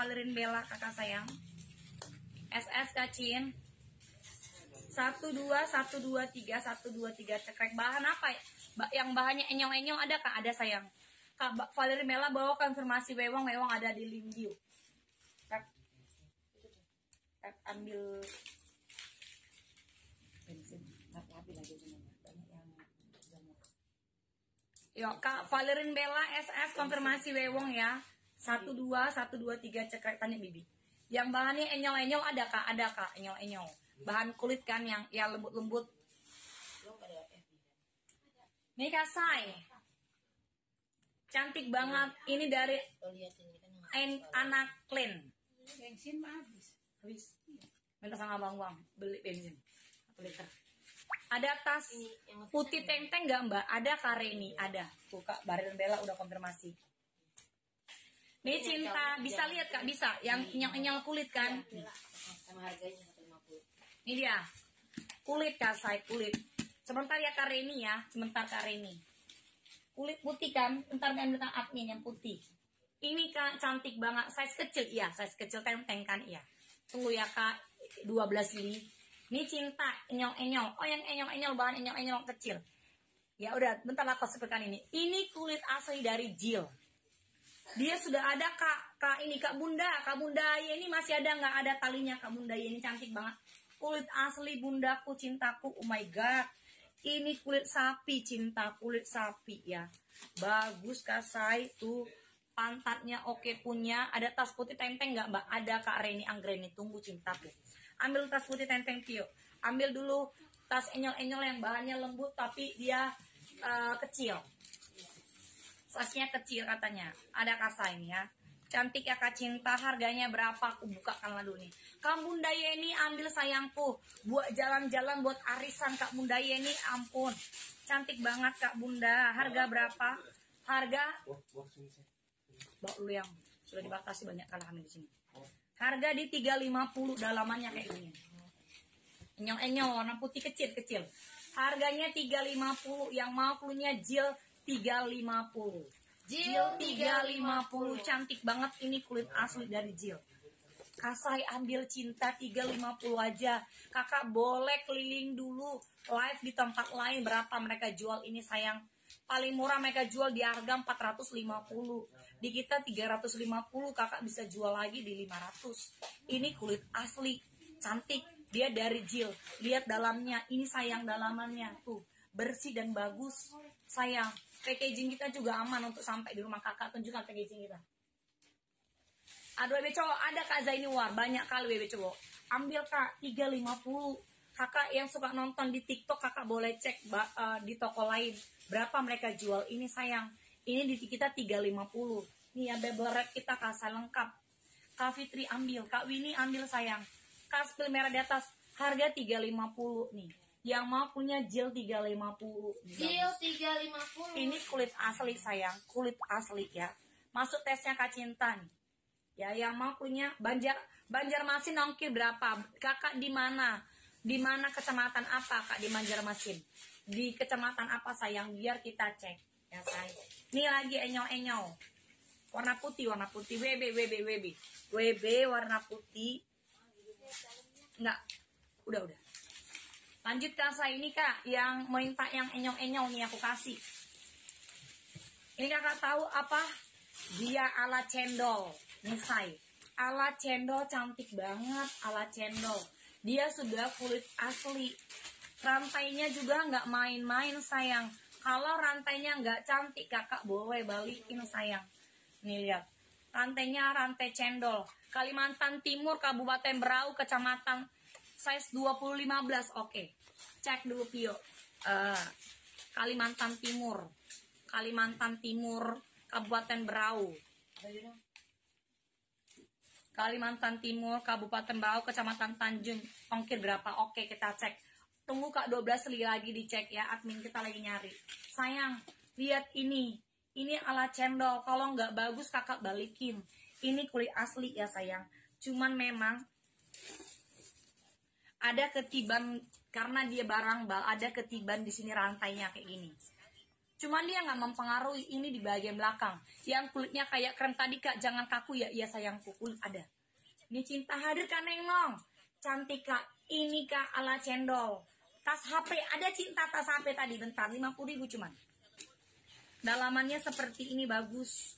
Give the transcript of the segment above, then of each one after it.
Valerin Bella kakak sayang. SS kacin. 12123 cekrek. Bahan apa ya? Yang bahannya enyong-enyong ada kak? Ada sayang. Kak Valerin Bella bawa konfirmasi wewang ada di link view. Kak ambil bensin. Yuk Kak Valerin Bella SS konfirmasi wewang ya. 12123 cekrek, tanya Bibi. Yang bahannya enyol-enyol ada kak? Ada kak, enyol-enyol. Bahan kulit kan yang ya lembut-lembut. Nih Kak Say. Cantik banget. Ini dari anak clean. Bensin mah habis. Habis. Minta sama Bang Wang beli bensin 1 liter. Ada tas putih teng-teng nggak Mbak? Ada Kareni, ada. Tuh Kak Valerin Bella udah konfirmasi. Nih cinta, bisa lihat Kak, bisa. Yang enyal kulit kan? Sama harganya 150. Ini dia. Kulit Kak Say, kulit. Sebentar ya Kareni ya, sebentar Kareni. Kulit putih kan? Bentar ambil admin yang putih. Ini Kak cantik banget, size kecil iya, size kecil teng-teng kan iya. Tunggu ya Kak, 12 ini. Ini cinta, enyol-enyol. Oh yang enyol-enyol, bahan enyol-enyol kecil. Ya udah, bentar aku seperkan ini. Ini kulit asli dari Jill. Dia sudah ada Kak ini Kak Bunda ya ini masih ada nggak ada talinya Kak Bunda ya ini cantik banget. Kulit asli bundaku cintaku, oh my god. Ini kulit sapi cinta, kulit sapi ya. Bagus Kak Say tuh. Pantatnya oke punya. Ada tas putih tenteng nggak Mbak? Ada Kak Reni Anggreni, tunggu cintaku. Ambil tas putih tenteng Tio. Ambil dulu tas enyol-enyol yang bahannya lembut tapi dia kecil. Size-nya kecil katanya. Ada Kak ini ya. Cantik ya Kak Cinta. Harganya berapa? Aku bukakan dulu nih. Kak Bunda Yeni ambil sayangku. Buat jalan-jalan buat arisan Kak Bunda Yeni. Ampun. Cantik banget Kak Bunda. Harga berapa? Harga bawa dulu yang sudah dibatasi banyak kalah di sini. Harga di 350 dalamannya kayak gini. Enyong-enyong warna putih kecil-kecil. Harganya 350. Yang mau punya Jill 350. Jill 350 cantik banget ini kulit asli dari Jill. Kasai ambil cinta 350 aja. Kakak boleh keliling dulu live di tempat lain berapa mereka jual ini sayang. Paling murah mereka jual di harga 450. Di kita 350 kakak bisa jual lagi di 500. Ini kulit asli cantik. Dia dari Jill. Lihat dalamnya. Ini sayang dalamannya tuh. Bersih dan bagus. Sayang. Packaging kita juga aman untuk sampai di rumah kakak. Tunjukkan packaging kita. Ada WB cowok, ada Kak Zaini War. Banyak kali WB cowok. Ambil Kak, 350. Kakak yang suka nonton di TikTok, kakak boleh cek di toko lain. Berapa mereka jual. Ini sayang. Ini di kita 350. Nih ya bebel wrap kita kasih lengkap. Kak Fitri ambil. Kak Winnie ambil sayang. Kak Spil merah di atas. Harga 350 nih. Yang mau punya Jill 350. Jill 350. Ini kulit asli sayang, kulit asli ya. Masuk tesnya Kak Cinta nih. Ya yang mau punya Banjarmasin ongkir berapa? Kakak di mana? Di mana kecamatan apa Kak di Banjarmasin? Di kecamatan apa sayang biar kita cek ya sayang. Ini lagi enyol-enyol. Warna putih WB warna putih. Enggak. Udah. Lanjut Kak saya ini Kak yang minta yang enyong-enyong nih aku kasih. Ini kakak tahu apa? Dia ala cendol. Nih say. Ala cendol cantik banget ala cendol. Dia sudah kulit asli. Rantainya juga nggak main-main sayang. Kalau rantainya nggak cantik kakak boleh balikin sayang. Nih lihat. Rantainya rantai cendol. Kalimantan Timur Kabupaten Berau Kecamatan size 20-15, oke. Cek dulu Pio. Kalimantan Timur, Kabupaten Berau. Kalimantan Timur, Kabupaten Berau, Kecamatan Tanjung. Ongkir berapa? Oke, kita cek. Tunggu Kak 12 lagi dicek ya. Admin kita lagi nyari. Sayang, lihat ini. Ini ala cendol. Kalau nggak bagus kakak balikin. Ini kulit asli ya sayang. Cuman memang ada ketiban karena dia barang bal, ada ketiban di sini rantainya kayak gini. Cuman dia nggak mempengaruhi. Ini di bagian belakang. Yang kulitnya kayak krem tadi kak, jangan kaku ya. Iya sayangku, kulit ada. Ini Cinta hadir kan Neng. Cantik kak. Ini kak ala cendol. Tas HP, ada Cinta tas HP tadi. Bentar, 50.000 cuman. Dalamannya seperti ini bagus.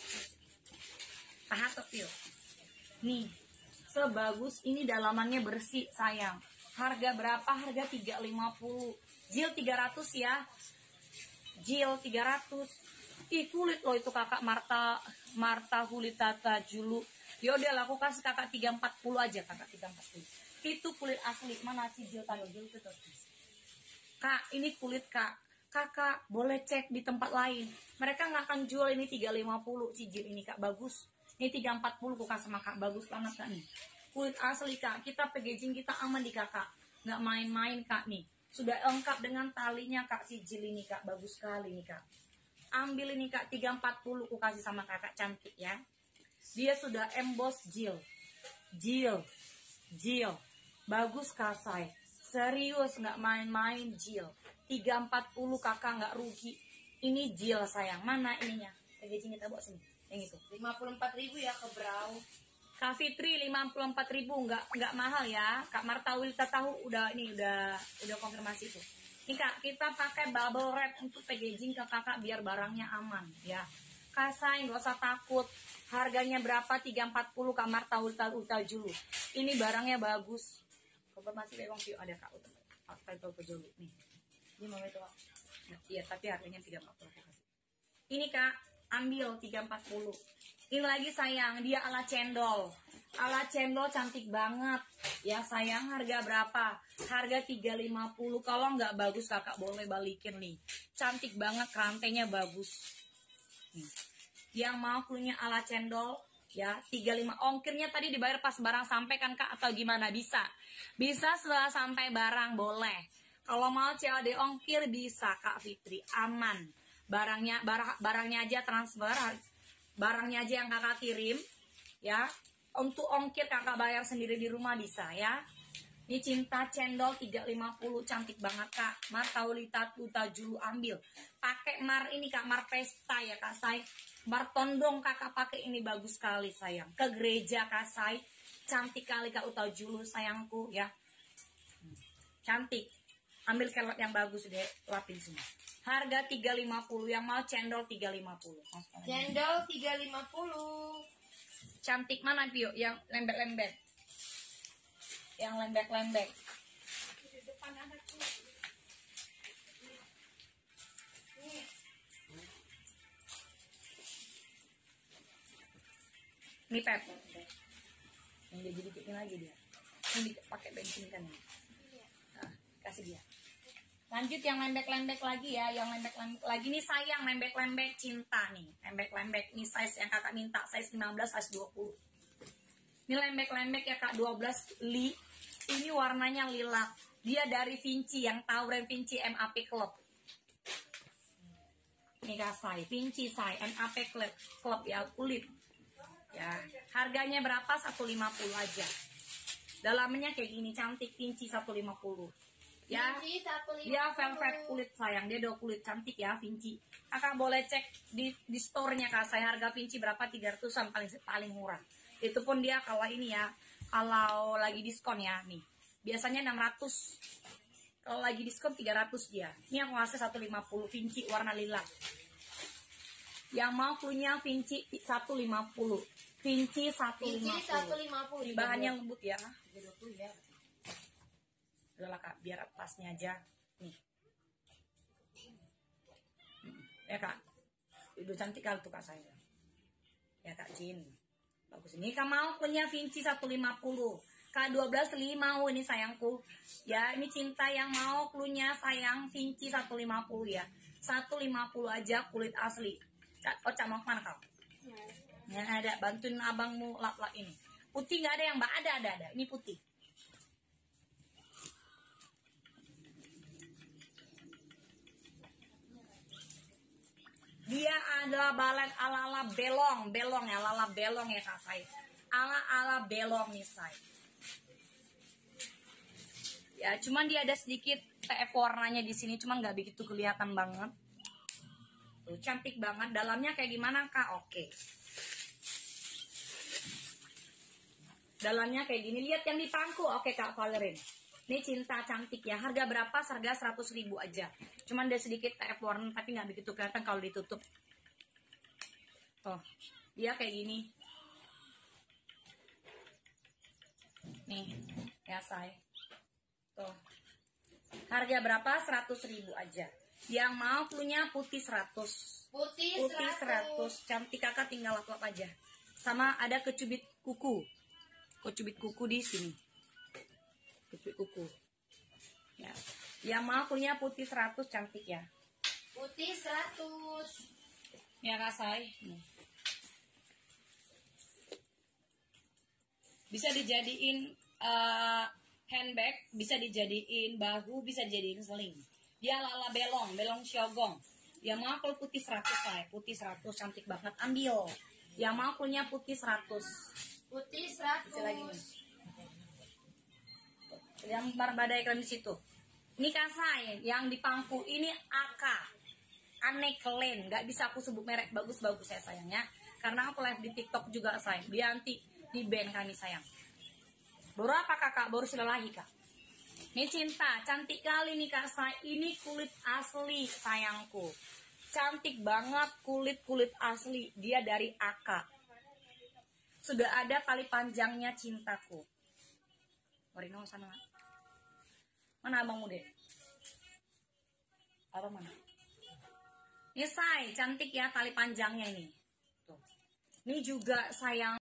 Tahat yuk. Nih, sebagus ini dalamannya bersih sayang. Harga berapa? Harga 350. Jil 300 ya. Jil 300. Ih kulit loh itu kakak Marta Hulitata Julu. Yaudah lah aku kasih kakak 340 aja kakak 340. Itu kulit asli. Mana sih Jil tadi? Jil itu. Kak ini kulit kak. Kakak boleh cek di tempat lain. Mereka nggak akan jual ini 350 si Jil ini kak bagus. Ini 340 aku kasih sama kak bagus banget kak nih. Kulit asli kak. Kita packaging kita aman di kakak. Nggak main-main kak nih. Sudah lengkap dengan talinya kak si Jil ini kak. Bagus sekali nih kak. Ambil ini kak 340 aku kasih sama kakak cantik ya. Dia sudah emboss Jil. Jil. Bagus kak say. Serius nggak main-main Jil. 340 kakak nggak rugi. Ini Jil sayang. Mana ininya? Packaging kita bawa sini. Yang itu. 54.000 ya ke Brow. Kak Fitri 54.000 nggak mahal ya. Kak Marta Wilta tahu udah konfirmasi itu. Ini kak kita pakai bubble wrap untuk packaging ke kakak biar barangnya aman ya. Kak Say nggak usah takut. Harganya berapa? 340 Kak Marta Wilta Julu. Ini barangnya bagus. Konfirmasi bebang view ada kak. Title Julu nih. Ini mau itu. Iya tapi harganya 340 kasih. Ini kak ambil 340. Ini lagi sayang, dia ala cendol. Ala cendol cantik banget. Ya sayang, harga berapa? Harga 350. Kalau nggak bagus kakak boleh balikin nih. Cantik banget, rantainya bagus. Nih. Yang mau punya ala cendol ya 35. Ongkirnya tadi dibayar pas barang sampai kan kak atau gimana? Bisa setelah sampai barang boleh. Kalau mau COD ongkir bisa kak Fitri, aman. Barangnya aja transfer, barangnya aja yang kakak kirim ya. Untuk ongkir kakak bayar sendiri di rumah bisa ya. Ini Cinta cendol 350 cantik banget kak. Marta Hulitata Julu ambil. Pakai mar ini kak, mar pesta ya kak Say. Mar tondong kakak pakai ini bagus sekali sayang. Ke gereja kak Say. Cantik kali kak Uta Julu sayangku ya. Cantik. Ambil kelot yang bagus deh, lapin semua. Harga 350, yang mau cendol 350. Cendol 350. Cantik mana Pio? Yang lembek-lembek. Yang lembek-lembek. Ini Pep. Yang dia jadi lagi dia. Ini pakai bensin kan ya. Nah, kasih dia. Lanjut yang lembek-lembek lagi ya, yang lembek-lembek lagi nih sayang, lembek-lembek Cinta nih. Lembek-lembek nih size yang kakak minta, size 15, size 20. Ini lembek-lembek ya kak, 12 li. Ini warnanya lilac. Dia dari Vinci, yang tahu brand Vinci MAP Club. Ini kak Say, Vinci Say, MAP Club ya, kulit. Ya, harganya berapa? 150 aja. Dalamnya kayak gini, cantik Vinci 150. Ya, dia velvet kulit sayang, dia udah kulit cantik ya Vinci. Kakak boleh cek di store-nya kak saya, harga Vinci berapa, 300-an paling murah. Itu pun dia kalau ini ya, kalau lagi diskon ya nih. Biasanya 600. Kalau lagi diskon 300 dia. Ini aku ngasih 150 Vinci warna lilac. Yang mau punya Vinci 150. Vinci 150. Bahannya lembut ya. 20 ya. Udah lah kak, biar atasnya aja nih ya kak, udah cantik kali tuh kak saya ya kak Jin, bagus. Ini kak mau punya Vinci 150 kak 12 li mau ini sayangku ya. Ini Cinta yang mau klunya sayang Vinci 150 ya, 150 aja kulit asli. Oh cak mau kemana kau? Ya ada, bantuin abangmu lap-lap ini. Putih nggak ada yang mbak? Ada ini putih. Dia adalah balet ala-ala belong ya, ala-ala belong ya kak Say. Ala-ala belong nih Say. Ya, cuman dia ada sedikit TF warnanya di sini, cuman nggak begitu kelihatan banget. tuh. Cantik banget. Dalamnya kayak gimana kak? Oke. Dalamnya kayak gini. Lihat yang di pangku. Oke kak Valerin. Ini cinta cantik ya. Harga berapa? Harga 100.000 aja. Cuman ada sedikit TF warna tapi nggak begitu kelihatan kalau ditutup. Tuh. Dia kayak gini. Nih. Ya say. Tuh. Harga berapa? 100.000 aja. Yang mau punya putih 100. Putih 100. Cantik kakak tinggal lap aja. Sama ada kecubit kuku. Kecubit kuku di sini. Kecubit kuku. Ya. Yang mau punya putih 100 cantik ya. Putih 100. Ya kak say. Bisa dijadiin handbag, bisa dijadiin bahu, bisa dijadiin seling. Dia lala belong syogong. Yang mau kalau putih 100 say, putih 100 cantik banget, ambil. Yang mau punya putih 100. Putih 100. Bisa lagi nih. Yang badai keren di situ. Ini kan saya yang di pangku ini AK. Aneklen, nggak bisa aku sebut merek, bagus-bagus ya sayangnya. Karena aku live di TikTok juga sayang. Dia nanti di band kami sayang. Baru apa kakak? Baru silalahi kak. Ini cinta, cantik kali nih kak saya. Ini kulit asli sayangku. Cantik banget kulit asli. Dia dari AK. Sudah ada tali panjangnya cintaku. Warino sana. Mana abangmu deh? Abang mana? Ini say, cantik ya tali panjangnya ini. Tuh. Ini juga sayang.